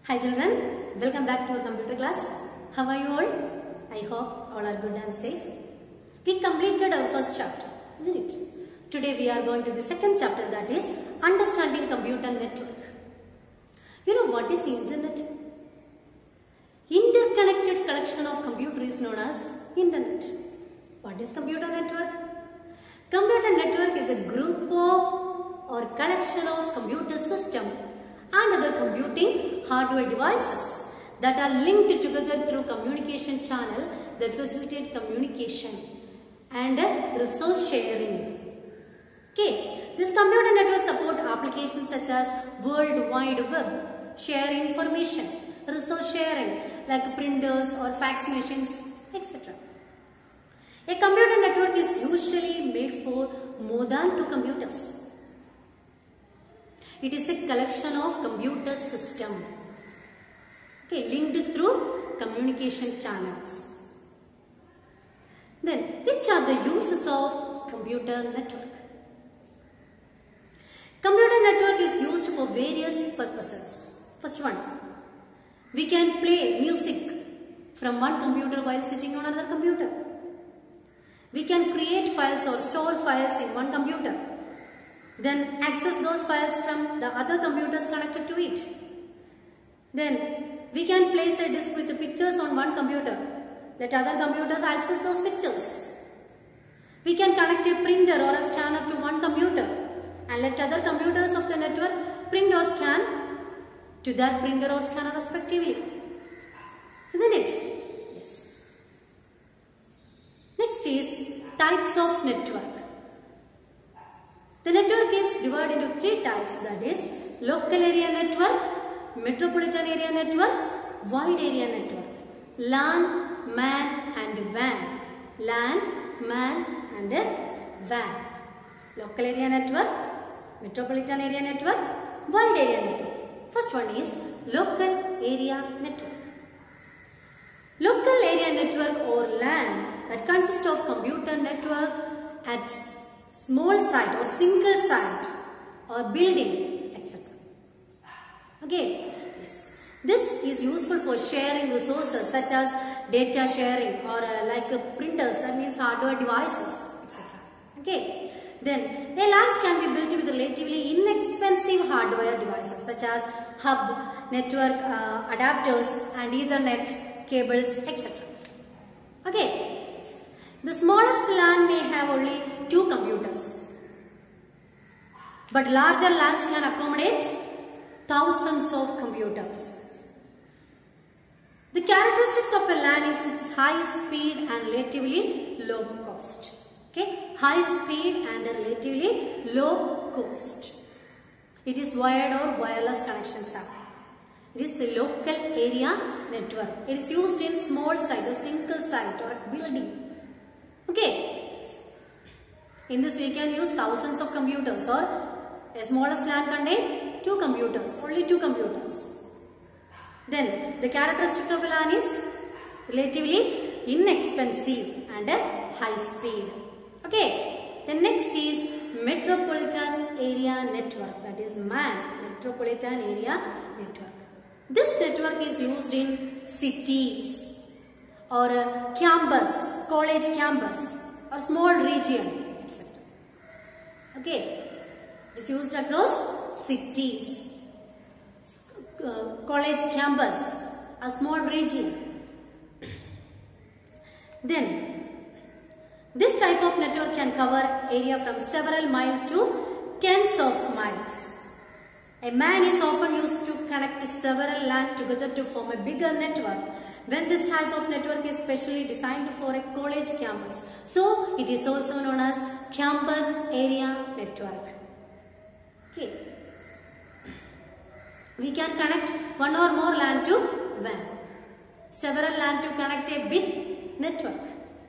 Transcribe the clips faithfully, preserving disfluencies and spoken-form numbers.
Hi children, welcome back to our computer class. How are you all? I hope all are good and safe. We completed our first chapter, isn't it? Today we are going to the second chapter, that is Understanding Computer Network. You know what is Internet? Interconnected collection of computer is known as Internet. What is computer network? Computer network is a group of or collection of computer system and other computing hardware devices that are linked together through communication channel that facilitate communication and resource sharing. Okay, this computer network support applications such as World Wide Web, share information, resource sharing like printers or fax machines, et cetera. A computer network is usually made for more than two computers. It is a collection of computer system, okay, linked through communication channels. Then, which are the uses of computer network? Computer network is used for various purposes. First one, we can play music from one computer while sitting on another computer. We can create files or store files in one computer. Then access those files from the other computers connected to it. Then we can place a disk with the pictures on one computer. Let other computers access those pictures. We can connect a printer or a scanner to one computer and let other computers of the network print or scan to that printer or scanner respectively. Isn't it? Yes. Next is types of network. The network is divided into three types, that is local area network, metropolitan area network, wide area network, LAN, MAN and W A N. LAN, MAN and W A N. Local area network, metropolitan area network, wide area network. First one is local area network. Local area network or LAN that consists of computer network at small site or single site or building, et cetera. Okay, yes. This is useful for sharing resources such as data sharing or uh, like uh, printers, that means hardware devices, et cetera. Okay. Then, a LANs can be built with relatively inexpensive hardware devices such as hub, network uh, adapters and Ethernet cables, et cetera. Okay. The smallest LAN may have only two computers, but larger LANs can accommodate thousands of computers. The characteristics of a LAN is its high speed and relatively low cost. Okay, high speed and relatively low cost. It is wired or wireless connections are. It is a local area network. It is used in small site, a single site or a building. Okay, in this we can use thousands of computers, or a smallest LAN contain two computers, only two computers. Then the characteristics of a LAN is relatively inexpensive and a high speed. Okay, the next is metropolitan area network, that is MAN, metropolitan area network. This network is used in cities or a campus, college campus or small region, et cetera. Okay, it is used across cities, uh, college campus, a small region. Then, this type of network can cover area from several miles to tens of miles. A MAN is often used to connect several LAN together to form a bigger network when this type of network is specially designed for a college campus. So, it is also known as campus area network. Okay. We can connect one or more LAN to W A N. Several LAN to connect a big network.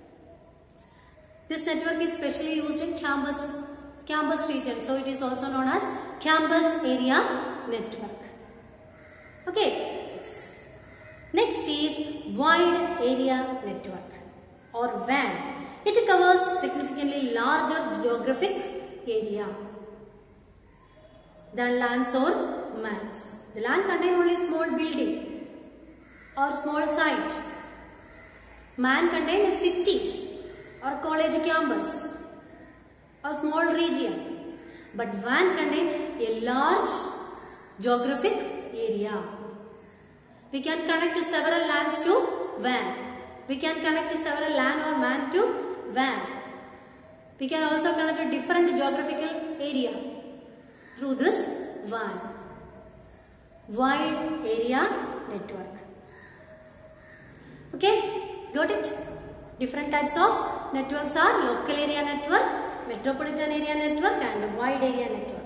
This network is specially used in campus, campus region. So, it is also known as campus area network. Okay. Next is wide area network or W A N. It covers significantly larger geographic area than LANs or mans. The land contains only small building or small site. Man contains cities or college campus or small region. But van contains a large geographic area. We can connect several lands to van. We can connect several land or man to van. We can also connect a different geographical area through this van. Wide area network. Okay, got it? Different types of networks are local area network, metropolitan area network and wide area network.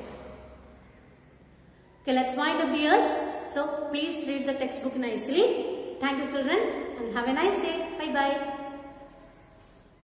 Okay, let's wind up here. So please read the textbook nicely. Thank you children and have a nice day. Bye bye.